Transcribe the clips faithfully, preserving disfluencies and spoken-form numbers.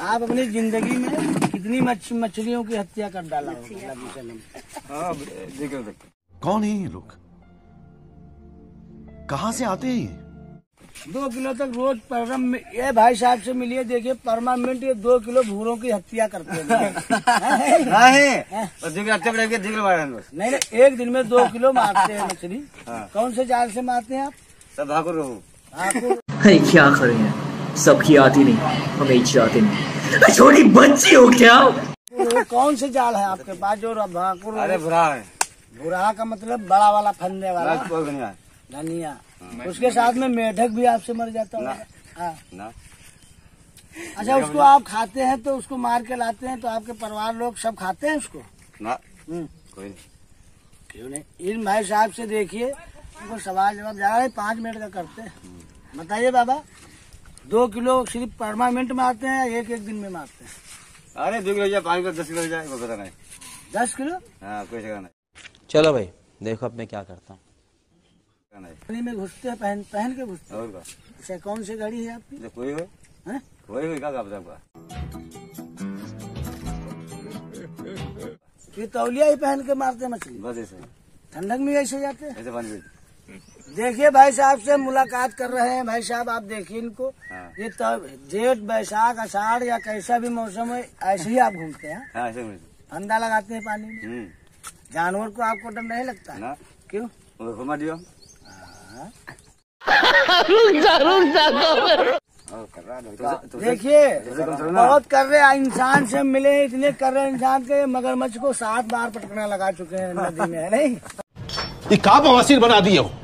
आप अपनी जिंदगी में कितनी मछ, मछलियों की हत्या कर डाला होगा? कौन है ये लोग, कहाँ से आते हैं? दो किलो तक रोज परम ये भाई साहब से मिलिए, देखिए परमानेंट ये दो किलो भूरों की हत्या करते हैं। नहीं नहीं, एक दिन में दो किलो मारते हैं मछली। कौन से जाल से मारते हैं आप? सब भाकुर भाकुर। क्या करें, सबकी आती नहीं, हमें आती नहीं। छोटी बच्ची हो क्या? वो कौन से जाल है आपके पास जो भाकुर? अरे बुरा है। बुरा का मतलब बड़ा वाला फंदे वाला धनिया। उसके साथ में मेढक भी आपसे मर जाता है। हाँ। अच्छा, उसको आप खाते हैं तो उसको मार के लाते हैं तो आपके परिवार लोग सब खाते हैं उसको? ना, कोई नहीं। क्यों नहीं? इन भाई साहब से देखिए, उनको सवाल जवाब जा रहा है, पाँच मिनट का करते हैं। बताइए बाबा, दो किलो सिर्फ परमानेंट मारते हैं या एक एक दिन में मारते हैं? अरे दो किलो जाए, पाँच किलो, दस किलो हो जाए, पता नहीं। दस किलो? हाँ, कोई जगह नहीं। चलो भाई, देखो अब मैं क्या करता हूँ। पानी में घुसते हैं, पहन पहन के घुसते हैं। और का? अच्छा, कौन सी गाड़ी है आपकी? जो कोई हो, हैं? कोई हो, क्या आपका आपका? ये तौलिया ही पहन के मारते हैं मछली? बस ऐसे। ठंडक में ऐसे जाते हैं? ऐसे पानी में। देखिए भाई साहब से मुलाकात कर रहे हैं। भाई साहब आप देखिए इनको। हाँ। ये तब जेठ बैसाख आषाढ़ या कैसा भी मौसम है, ऐसे ही आप घूमते हैं? हाँ, ऐसे में। फंदा लगाते हैं पानी में। जानवर को आपको डर नहीं लगता ना? क्यों? घुमा दियो। देखिए बहुत कर रहे हैं, इंसान से मिले इतने कर रहे हैं इंसान के, मगरमच्छ को सात बार पटकना लगा चुके हैं नदी में, है नहीं? ये का बवासीर बना दिए हो?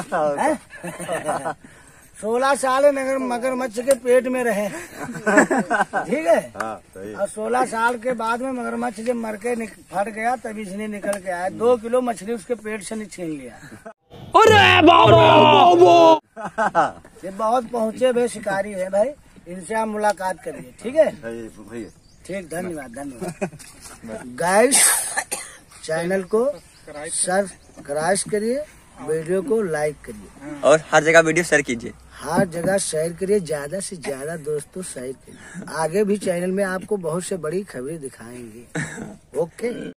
सोलह साल नगर मगरमच्छ के पेट में रहे, ठीक है? और सोलह साल के बाद में मगरमच्छ जब मर के फट गया तब इसने निकल के आया, दो किलो मछली उसके पेट से छीन लिया। अरे बाबा, ये बहुत पहुँचे हुए शिकारी है भाई, इनसे आप मुलाकात करिए, ठीक है? ठीक, धन्यवाद धन्यवाद। गाइस, चैनल को सब्सक्राइब करिए, वीडियो को लाइक करिए और हर जगह वीडियो शेयर कीजिए। हर जगह शेयर करिए, ज्यादा से ज्यादा दोस्तों शेयर करिए। आगे भी चैनल में आपको बहुत से बड़ी खबरें दिखाएंगे। ओके।